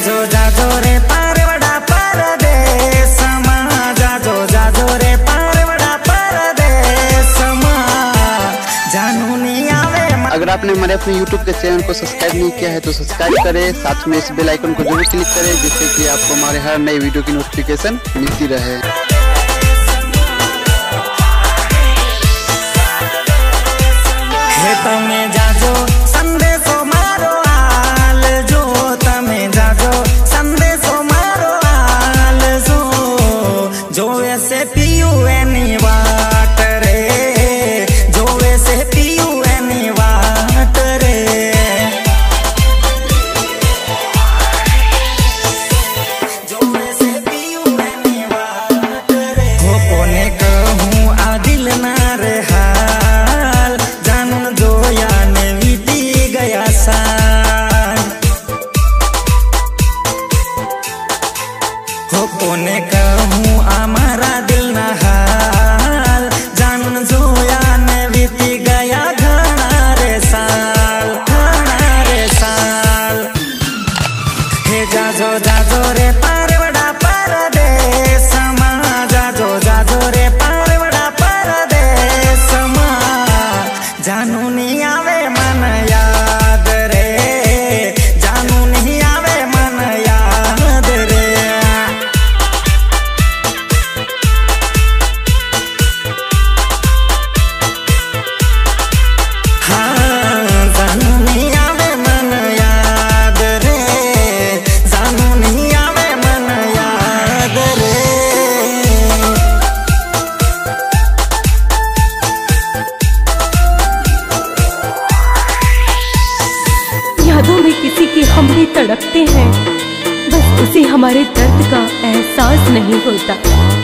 जाजो रे पारवड़ा परदेस मा, जाजो रे पारवड़ा परदेस मा, जानू नहीं आवे। अगर आपने हमारे अपने YouTube के चैनल को सब्सक्राइब नहीं किया है तो सब्सक्राइब करें, साथ में इस बेल आइकन को जरूर क्लिक करें जिससे कि आपको हमारे हर नई वीडियो की नोटिफिकेशन मिलती रहे। तमे जाजो संदेशो मारो हाल जो, तमे जाजो संदेशो मारो हाल जो ऐसे पियू एनी वाट रे, जो ऐसे पियू एनी वाट रे, जो ऐसे पियू एनी वाट रे। हो कोने कहूँ आ दिल ना रे हाल, जानन जोया ने बीती गया साल। हो कोने कहूँ हमारा दिल ना हाल, जानन जोया ने बीती गया घना रे साल, घना रे साल। हे जाजो रे पारवड़ा परदेस मा, जाजो रे पारवड़ा परदेस मा, जानू नहीं आवे मन याद रे, जानू नहीं आवे मन याद रे। हाँ जानू नहीं आवे मन याद रे, जानू नहीं आवे मन याद रे। यादों में किसी की हम भी तड़पते हैं, बस उसे हमारे दर्द का एहसास नहीं होता।